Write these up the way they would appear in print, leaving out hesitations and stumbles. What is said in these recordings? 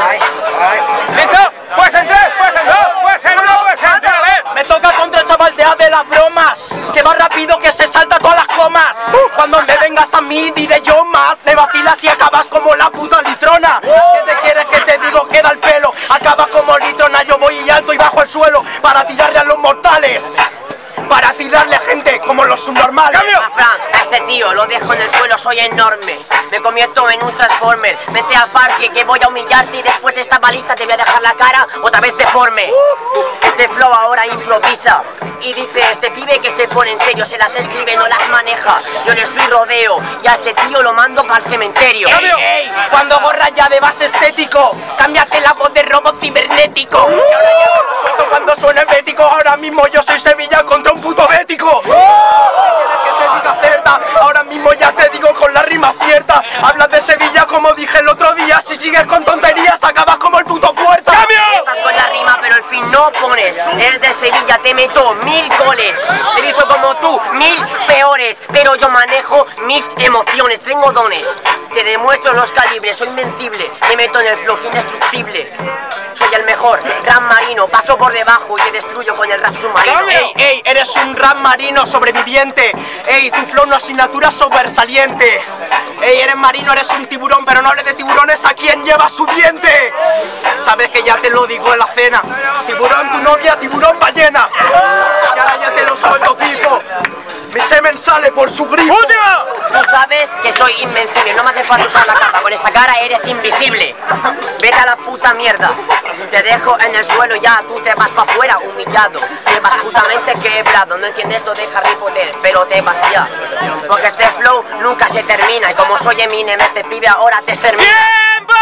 ¿Listo? Pues en 3, pues en 2, pues en 1, pues en 3. Me toca contra el chaval de las bromas, que va rápido, que se salta todas las comas. Cuando me vengas a mí diré yo más. Me vacilas y acabas como la puta litrona. ¿Qué te quieres que te digo? Queda el pelo. Acabas como litrona, yo voy alto y bajo el suelo para tirarle a los mortales, para tirarle a gente como los subnormales. Fran, a este tío lo dejo en el suelo, soy enorme. Me convierto en un transformer. Vete al parque que voy a humillarte y después de esta baliza te voy a dejar la cara otra vez deforme. Este flow ahora improvisa y dice este pibe que se pone en serio, se las escribe, no las maneja. Yo le estoy rodeo y a este tío lo mando para el cementerio. ¡Ey, ey! Cuando borras ya de base estético, cámbiate la voz de robot cibernético. Y ahora ya no lo suelto cuando suena el bético. Ahora mismo yo soy Sevilla contra un puto bético. ¿Quieres que te diga cierta? Ahora mismo ya te digo con la rima cierta. Hablas de Sevilla como dije el otro día. Si sigues con tonterías acabas como el puto Puerta. Estás con la rima pero el fin no pones. Eres de Sevilla, te meto 1000 goles. He visto como tú 1000 peores, pero yo manejo mis emociones, tengo dones. Te demuestro los calibres, soy invencible. Me meto en el flow, soy indestructible. Soy el mejor, rap marino, paso por debajo y te destruyo con el rap submarino. Ey, ey, eres un rap marino sobreviviente. Ey, tu flow no asignatura sobresaliente. Ey, eres marino, eres un tiburón, pero no hables de tiburones a quien lleva su diente. Sabes que ya te lo digo en la cena. Tiburón tu novia, tiburón ballena. Y ahora ya te lo suelto, tipo. Mi semen sale por su grifo. ¡Última! Tú sabes que soy invencible, no me hace falta usar la capa, con esa cara eres invisible. Vete a la puta mierda, te dejo en el suelo ya, tú te vas para afuera humillado. Te vas putamente quebrado, no entiendes esto de Harry Potter, pero te vas ya. Porque este flow nunca se termina y como soy Eminem, este pibe ahora te extermina. ¡Tiempo!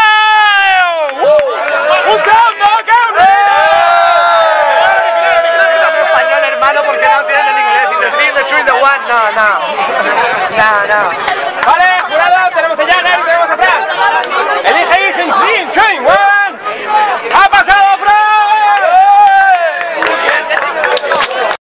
¡Un segundo! Español, hermano, porque no entienden inglés. Y the thing, the truth, the one. No.